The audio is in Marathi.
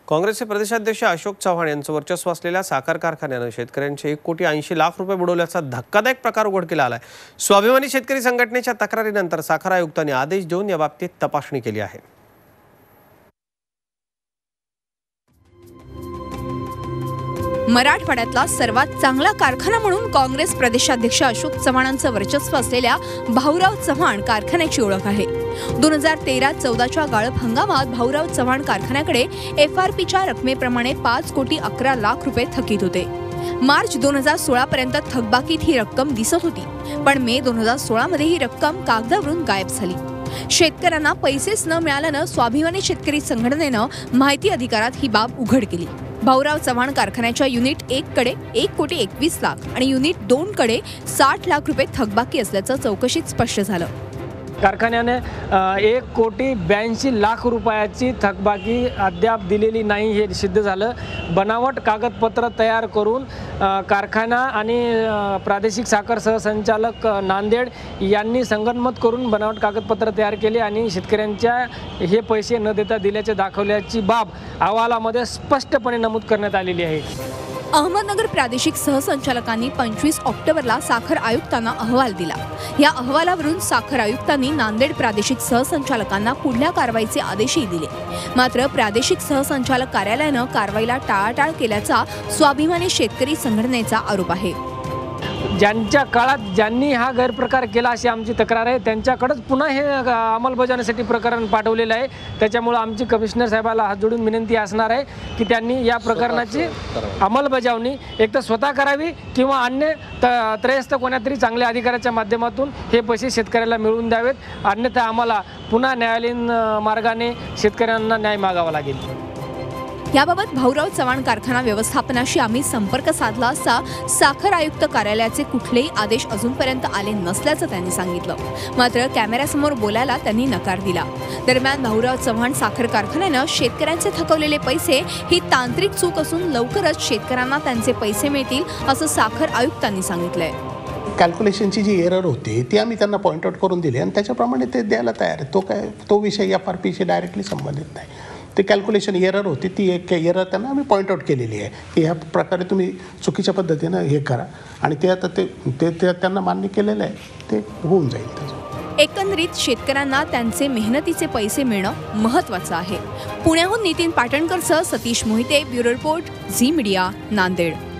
काँग्रेसचे प्रदेशाध्यक्ष अशोक चव्हाण यांचं वर्चस्व असलेल्या साखर कारखान्यानं शेतकऱ्यांचे 1,80,00,000 रुपये बुडवल्याचा धक्कादायक प्रकार उघडकीला आलाय। स्वाभिमानी शेतकरी संघटनेच्या तक्रारीनंतर साखर आयुक्तांनी आदेश देऊन याबाबतीत तपासणी केली आहे। मराठवाड्यातला सर्वात चांगला कारखाना म्हणून काँग्रेस प्रदेशाध्यक्ष अशोक चव्हाणांचं वर्चस्व असलेल्या भाऊराव चव्हाण कारखान्याची ओळख आहे। 2013-14च्या गाळप हंगामात भाऊराव चव्हाण कारखान्याकडे FRPच्या रकमेप्रमाणे 5,11,00,000 रुपये थकीत होते। मार्च 2016 पर्यंत थकबाकीत ही रक्कम दिसत होती, पण मे 2016 मध्ये ही रक्कम कागदावरून गायब झाली। शेतकऱ्यांना पैसेच न मिळाल्यानं स्वाभिमानी शेतकरी संघटनेनं माहिती अधिकारात ही बाब उघड केली। भाऊराव चव्हाण कारखान्याच्या युनिट 1 कडे 1,21,00,000 आणि युनिट 2 कडे 60,00,000 रुपये थकबाकी असल्याचं चौकशीत स्पष्ट झालं। कारखान्याने 1,82,00,000 रुपयाची थकबाकी अद्याप दिलेली नाही हे सिद्ध झालं। बनावट कागदपत्र तयार करून कारखाना आणि प्रादेशिक साखर सहसंचालक नांदेड यांनी संगनमत करून बनावट कागदपत्र तयार केले आणि शेतकऱ्यांच्या हे पैसे न देता दिल्याचे दाखवल्याची बाब अहवालामध्ये स्पष्टपणे नमूद करण्यात आलेली आहे। अहमदनगर प्रादेशिक सहसंचालकांनी 25 ऑक्टोबरला साखर आयुक्तांना अहवाल दिला। या अहवालावरून साखर आयुक्तांनी नांदेड प्रादेशिक सहसंचालकांना पुढल्या कारवाईचे आदेशही दिले। मात्र प्रादेशिक सहसंचालक कार्यालयानं कारवाईला टाळाटाळ केल्याचा स्वाभिमानी शेतकरी संघटनेचा आरोप आहे। ज्यांच्या काळात ज्यांनी हा गैरप्रकार केला अशी आमची तक्रार आहे, त्यांच्याकडेच पुन्हा हे अंमलबजावणीसाठी प्रकरण पाठवलेलं आहे। त्याच्यामुळे आमची कमिशनर साहेबाला हात जोडून विनंती असणार आहे की त्यांनी या प्रकरणाची अंमलबजावणी एक तर स्वतः करावी किंवा अन्य त्रयस्थ कोणातरी चांगल्या अधिकाऱ्याच्या माध्यमातून हे पैसे शेतकऱ्याला मिळवून द्यावेत। अन्यथा आम्हाला पुन्हा न्यायालयीन मार्गाने शेतकऱ्यांना न्याय मागावा लागेल। याबाबत भाऊराव चव्हाण कारखाना व्यवस्थापनाशी आम्ही संपर्क साधला असता साखर आयुक्त कार्यालयाचे कुठलेही आदेश अजूनपर्यंत आले नसल्याचं त्यांनी सांगितलं। मात्र कॅमेऱ्यासमोर बोलायला त्यांनी नकार दिला। दरम्यान भाऊराव चव्हाण साखर कारखान्यानं शेतकऱ्यांचे थकवलेले पैसे ही तांत्रिक चूक असून लवकरच शेतकऱ्यांना त्यांचे पैसे मिळतील असं साखर आयुक्तांनी सांगितलंय। कॅल्क्युलेशनची जी एरर होती ती आम्ही त्यांना पॉईंट आउट करून दिली आणि त्याच्याप्रमाणे ते द्यायला तयार आहे। तो विषय FRPशी डायरेक्टली संबंधित नाही। ते कॅल्क्युलेशन एरर होती, ती एक एरर त्यांना आम्ही पॉईंट आउट केलेली आहे की ह्या प्रकारे तुम्ही चुकीच्या पद्धतीनं हे करा आणि ते आता ते त्यांना मान्य केलेलं आहे, ते होऊन जाईल त्याचं। एकंदरीत शेतकऱ्यांना त्यांचे मेहनतीचे पैसे मिळणं महत्त्वाचं आहे। पुण्याहून नितीन पाटणकरसह Satish Mohite, bureau report, Zee media, Nanded.